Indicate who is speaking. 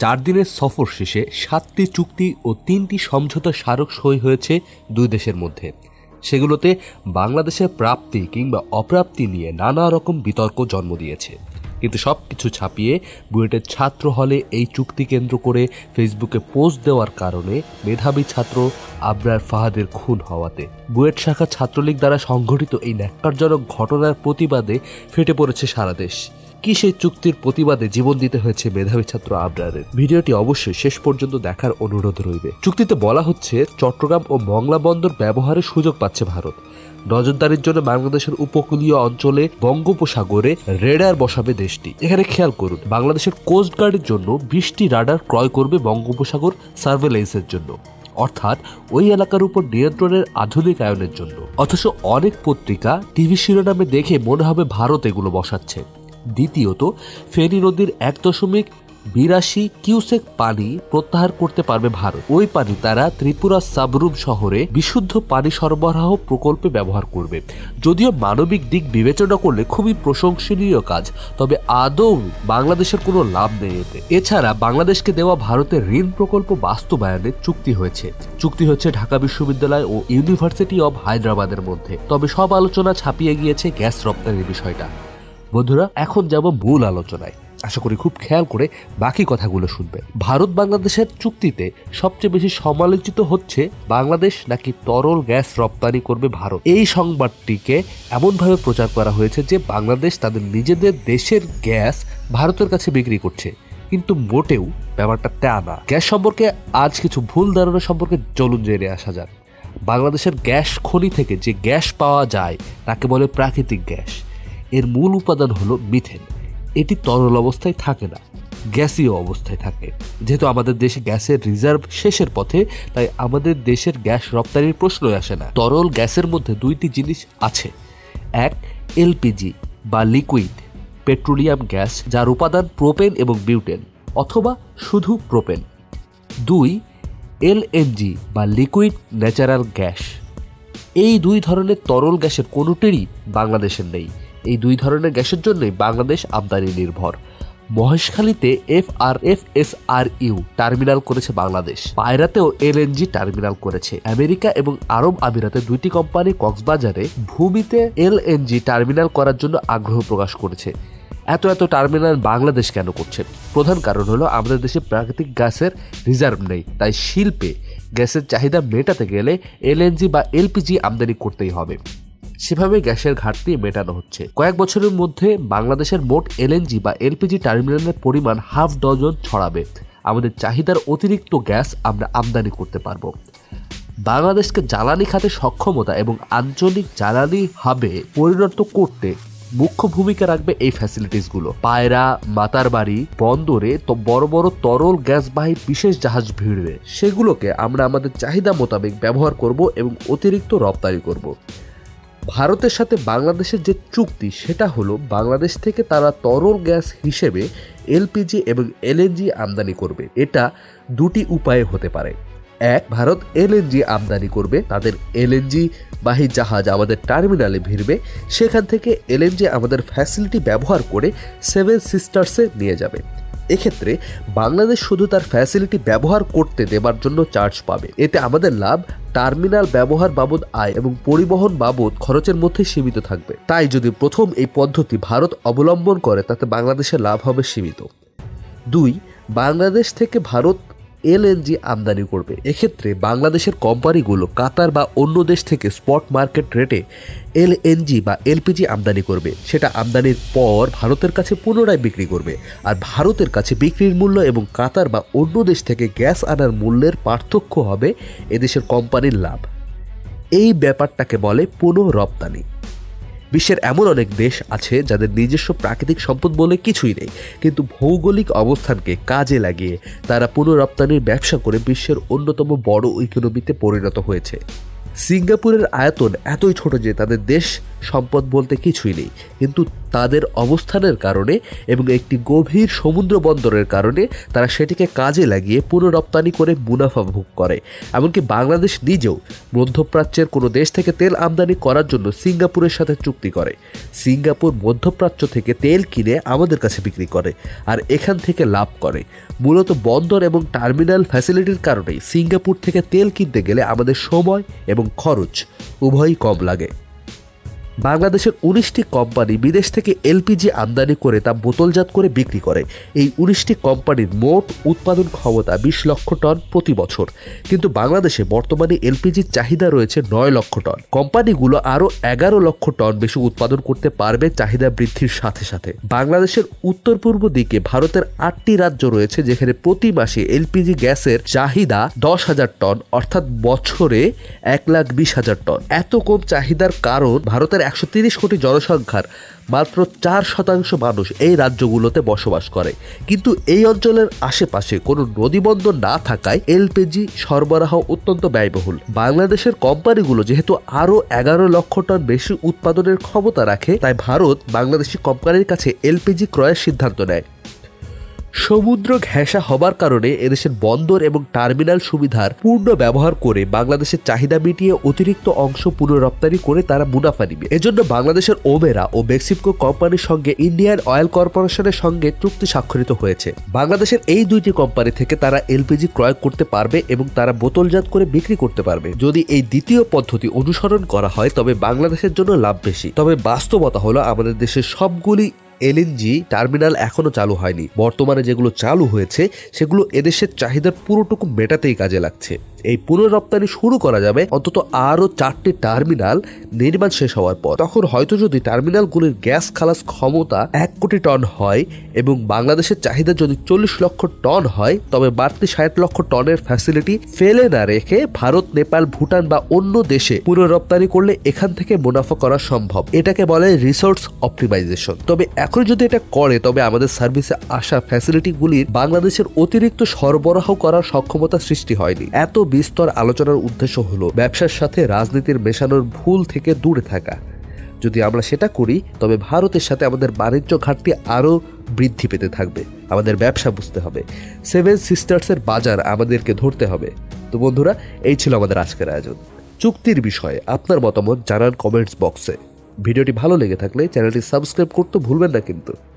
Speaker 1: 4 দিনের সফর শেষে 7টি চুক্তি ও 3টি সমঝোতা স্মারক সই হয়েছে দুই দেশের মধ্যে। সেগুলোতে বাংলাদেশের প্রাপ্তি কিংবা অপ্রাপ্তি নিয়ে নানা রকম বিতর্ক জন্ম দিয়েছে। কিন্তু সবকিছু ছাপিয়ে বুয়েটের ছাত্র হলে এই চুক্তি কেন্দ্র করে ফেসবুকে পোস্ট দেওয়ার কারণে মেধাবী ছাত্র আবরার ফাহাদের খুন হওয়াতে বুয়েট শাখা ছাত্রলীগ দ্বারা সংঘটিত এই ন্যাক্কারজনক ঘটনার প্রতিবাদে ফেটে পড়েছে সারা দেশ। কি সেই চুক্তির প্রতিবাদে জীবন দিতে হয়েছে মেধাবী ছাত্র আবরারের? ভিডিওটি অবশ্যই শেষ পর্যন্ত দেখার অনুরোধ রইবে। চুক্তিতে বলা হচ্ছে চট্টগ্রাম ও মংলা বন্দর ব্যবহারের সুযোগ পাচ্ছে ভারত। নজরদারির জন্য বাংলাদেশের উপকূলীয় অঞ্চলে বঙ্গোপসাগরে রেডার বসাবে দেশটি। এখানে খেয়াল করুন, বাংলাদেশের কোস্টগার্ডের জন্য 20টি রাডার ক্রয় করবে বঙ্গোপসাগর সার্ভেলেন্সের জন্য, অর্থাৎ ওই এলাকার উপর নিয়ন্ত্রণের আধুনিকায়নের জন্য। অথচ অনেক পত্রিকা টিভি শিরোনামে দেখে মনে হবে ভারত এগুলো বসাচ্ছে। দ্বিতীয়ত, ফেনী নদীর 1.82 কিউসেক পানি প্রত্যাহার করতে পারবে ভারত। ওই পানি তারা ত্রিপুরা সাবরুম শহরে বিশুদ্ধ পানি সরবরাহ প্রকল্পে ব্যবহার করবে। যদিও মানবিক দিক বিবেচনা করলে খুবই প্রশংসনীয় কাজ, তবে আদৌ বাংলাদেশের কোনো লাভ নেই এতে। এছাড়া বাংলাদেশকে দেওয়া ভারতের ঋণ প্রকল্প বাস্তবায়নে চুক্তি হয়েছে ঢাকা বিশ্ববিদ্যালয় ও ইউনিভার্সিটি অব হায়দ্রাবাদের মধ্যে। তবে সব আলোচনা ছাপিয়ে গিয়েছে গ্যাস রপ্তানির বিষয়টা। বন্ধুরা, এখন যাব মূল আলোচনায়। আশা করি খুব খেয়াল করে বাকি কথাগুলো শুনবে। ভারত বাংলাদেশের চুক্তিতে সবচেয়ে বেশি সমালোচিত হচ্ছে বাংলাদেশ নাকি তরল গ্যাস রপ্তানি করবে ভারত। এই সংবাদটিকে এমনভাবে প্রচার করা হয়েছে যে বাংলাদেশ তাদের নিজেদের দেশের গ্যাস ভারতের কাছে বিক্রি করছে, কিন্তু মোটেও ব্যাপারটা তা না। গ্যাস সম্পর্কে আজ কিছু ভুল ধারণা সম্পর্কে চলুন জেনে আসা যাক। বাংলাদেশের গ্যাস খনি থেকে যে গ্যাস পাওয়া যায় তাকে বলে প্রাকৃতিক গ্যাস। এর মূল উপাদান হলো মিথেন। এটি তরল অবস্থায় থাকে না, গ্যাসীয় অবস্থায় থাকে। যেহেতু আমাদের দেশে গ্যাসের রিজার্ভ শেষের পথে, তাই আমাদের দেশের গ্যাস রপ্তানির প্রশ্নই আসে না। তরল গ্যাসের মধ্যে 2টি জিনিস আছে। এক, এলপিজি বা লিকুইড পেট্রোলিয়াম গ্যাস, যার উপাদান প্রোপেন এবং বিউটেন অথবা শুধু প্রোপেন। 2, এলএনজি বা লিকুইড ন্যাচারাল গ্যাস। এই 2 ধরনের তরল গ্যাসের কোনোটিরই বাংলাদেশের নেই। এই 2 ধরনের গ্যাসের জন্যই বাংলাদেশ আমদানি নির্ভর। মহেশখালীতে FRFSRU টার্মিনাল করেছে বাংলাদেশ। পায়রাতেও LNG টার্মিনাল করেছে। আমেরিকা এবং আরব আমিরাতে 2টি কোম্পানি কক্সবাজারে ভূমিতে LNG টার্মিনাল করার জন্য আগ্রহ প্রকাশ করেছে। এত টার্মিনাল বাংলাদেশ কেন করছে? প্রধান কারণ হলো আমাদের দেশে প্রাকৃতিক গ্যাসের রিজার্ভ নেই, তাই শিল্পে গ্যাসের চাহিদা মেটাতে গেলে LNG বা LPG আমদানি করতেই হবে। সেভাবে গ্যাসের ঘাটতি মেটানো হচ্ছে। কয়েক বছরের মধ্যে বাংলাদেশের মোট LNG বা LPG টার্মিনালের পরিমাণ 1/2 ডজন ছড়াবে। আমাদের চাহিদার অতিরিক্ত গ্যাস আমরা আমদানি করতে পারবো। বাংলাদেশকে জ্বালানি খাতে সক্ষমতা এবং আঞ্চলিক জ্বালানি হাবে পরিণত করতে মুখ্য ভূমিকা রাখবে এই ফ্যাসিলিটিসগুলো। পায়রা, মাতারবাড়ি বন্দরে তো বড় বড় তরল গ্যাসবাহী বিশেষ জাহাজ ভিড়বে। সেগুলোকে আমরা আমাদের চাহিদা মোতাবেক ব্যবহার করব এবং অতিরিক্ত রপ্তানি করব। ভারতের সাথে বাংলাদেশের যে চুক্তি, সেটা হলো বাংলাদেশ থেকে তারা তরল গ্যাস হিসেবে LPG এবং LNG আমদানি করবে। এটা 2টি উপায়ে হতে পারে। এক, ভারত LNG আমদানি করবে, তাদের LNG বাহী জাহাজ আমাদের টার্মিনালে ভিড়বে, সেখান থেকে LNG আমাদের ফ্যাসিলিটি ব্যবহার করে 7 সিস্টার্সে নিয়ে যাবে। এক্ষেত্রে বাংলাদেশ শুধু তার ফ্যাসিলিটি ব্যবহার করতে দেবার জন্য চার্জ পাবে। এতে আমাদের লাভ টার্মিনাল ব্যবহার বাবদ আয় এবং পরিবহন বাবদ খরচের মধ্যে সীমিত থাকবে। তাই যদি প্রথম এই পদ্ধতি ভারত অবলম্বন করে, তাতে বাংলাদেশের লাভ হবে সীমিত। 2, বাংলাদেশ থেকে ভারত LNG আমদানি করবে। এক্ষেত্রে বাংলাদেশের কোম্পানিগুলো কাতার বা অন্য দেশ থেকে স্পট মার্কেট রেটে LNG বা LPG আমদানি করবে। সেটা আমদানির পর ভারতের কাছে পুনরায় বিক্রি করবে। আর ভারতের কাছে বিক্রির মূল্য এবং কাতার বা অন্য দেশ থেকে গ্যাস আনার মূল্যের পার্থক্য হবে এদেশের কোম্পানির লাভ। এই ব্যাপারটাকে বলে পুনঃরপ্তানি। বিশ্বের এমন অনেক দেশ আছে যাদের নিজস্ব প্রাকৃতিক সম্পদ বলে কিছুই নেই, কিন্তু ভৌগোলিক অবস্থানকে কাজে লাগিয়ে তারা পুনঃরপ্তানির ব্যবসা করে বিশ্বের অন্যতম বড় ইকোনমিতে পরিণত হয়েছে। সিঙ্গাপুরের আয়তন এতই ছোট যে তাদের দেশ সম্পদ বলতে কিছুই নেই, কিন্তু তাদের অবস্থানের কারণে এবং একটি গভীর সমুদ্র বন্দরের কারণে তারা সেটিকে কাজে লাগিয়ে পুনঃরপ্তানি করে মুনাফা ভোগ করে। এমনকি বাংলাদেশ নিজেও মধ্যপ্রাচ্যের কোনো দেশ থেকে তেল আমদানি করার জন্য সিঙ্গাপুরের সাথে চুক্তি করে। সিঙ্গাপুর মধ্যপ্রাচ্য থেকে তেল কিনে আমাদের কাছে বিক্রি করে আর এখান থেকে লাভ করে। মূলত বন্দর এবং টার্মিনাল ফ্যাসিলিটির কারণেই সিঙ্গাপুর থেকে তেল কিনতে গেলে আমাদের সময় এবং খরচ উভয়ই কম লাগে। বাংলাদেশের 19টি কোম্পানি বিদেশ থেকে এলপিজি আমদানি করে তা বোতলজাত করে বিক্রি করে। এই 19টি কোম্পানির মোট উৎপাদন ক্ষমতা 20 লক্ষ টন প্রতি বছর, কিন্তু বাংলাদেশে বর্তমানে এলপিজির চাহিদা রয়েছে 9 লক্ষ টন। কোম্পানিগুলো আরও 11 লক্ষ টন বেশি উৎপাদন করতে পারবে চাহিদা বৃদ্ধির সাথে সাথে। বাংলাদেশের উত্তর পূর্ব দিকে ভারতের 8টি রাজ্য রয়েছে যেখানে প্রতি মাসে এলপিজি গ্যাসের চাহিদা 10,000 টন, অর্থাৎ বছরে 1,20,000 টন। এত কম চাহিদার কারণ ভারতের 130 কোটি জনসংখ্যার মাত্র 4% মানুষ এই রাজ্যগুলোতে বসবাস করে, কিন্তু এই অঞ্চলের আশেপাশে কোনো নদীবন্দর না থাকায় এলপিজি সরবরাহ অত্যন্ত ব্যয়বহুল। বাংলাদেশের কোম্পানিগুলো যেহেতু আরও 11 লক্ষ টন বেশি উৎপাদনের ক্ষমতা রাখে, তাই ভারত বাংলাদেশি কোম্পানির কাছে এলপিজি ক্রয়ের সিদ্ধান্ত নেয়। সমুদ্র ঘেঁষা হবার কারণে এদেশের বন্দর এবং টার্মিনাল সুবিধার পূর্ণ ব্যবহার করে বাংলাদেশের চাহিদা মিটিয়ে অতিরিক্ত অংশ পুনঃরপ্তানি করে তারা মুনাফা নিবে। এজন্য বাংলাদেশের ওমেরা ও বেক্সিমকো কোম্পানির সঙ্গে ইন্ডিয়ান অয়েল কর্পোরেশনের সঙ্গে চুক্তি স্বাক্ষরিত হয়েছে। বাংলাদেশের এই দুইটি কোম্পানি থেকে তারা এলপিজি ক্রয় করতে পারবে এবং তারা বোতলজাত করে বিক্রি করতে পারবে। যদি এই দ্বিতীয় পদ্ধতি অনুসরণ করা হয় তবে বাংলাদেশের জন্য লাভ বেশি। তবে বাস্তবতা হলো আমাদের দেশের সবগুলি এলএনজি টার্মিনাল এখনো চালু হয়নি। বর্তমানে যেগুলো চালু হয়েছে সেগুলো এদেশের চাহিদার পুরোটুকু মেটাতেই কাজে লাগছে। এই পুনঃরপ্তানি শুরু করা যাবে অন্তত আরও 4টি টার্মিনাল নির্মাণ শেষ হওয়ার পর। তখন হয়তো যদি টার্মিনালগুলির গ্যাস খালাস ক্ষমতা 1 কোটি টন হয় এবং বাংলাদেশের চাহিদা যদি 40 লক্ষ টন হয়, তবে বাড়তি 60 লক্ষ টনের ফ্যাসিলিটি ফেলে না রেখে ভারত, নেপাল, ভুটান বা অন্য দেশে পুনঃরপ্তানি করলে এখান থেকে মুনাফা করা সম্ভব। এটাকে বলে রিসোর্স অপটিমাইজেশন। তবে এখন যদি এটা করে তবে আমাদের সার্ভিসে আসা ফ্যাসিলিটিগুলির বাংলাদেশের অতিরিক্ত সরবরাহ করার সক্ষমতা সৃষ্টি হয়নি। এত বিস্তর আলোচনার উদ্দেশ্য হলো ব্যবসার সাথে রাজনীতির মেশানোর ভুল থেকে দূরে থাকা। যদি আমরা সেটা করি তবে ভারতের সাথে আমাদের বাণিজ্য ঘাটতি আরও বৃদ্ধি পেতে থাকবে। আমাদের ব্যবসা বুঝতে হবে, 7 সিস্টার্সের বাজার আমাদেরকে ধরতে হবে। তো বন্ধুরা, এই ছিল আমাদের আজকের আয়োজন। চুক্তির বিষয়ে আপনার মতামত জানান কমেন্টস বক্সে। ভিডিওটি ভালো লেগে থাকলে চ্যানেলটি সাবস্ক্রাইব করতে ভুলবেন না কিন্তু।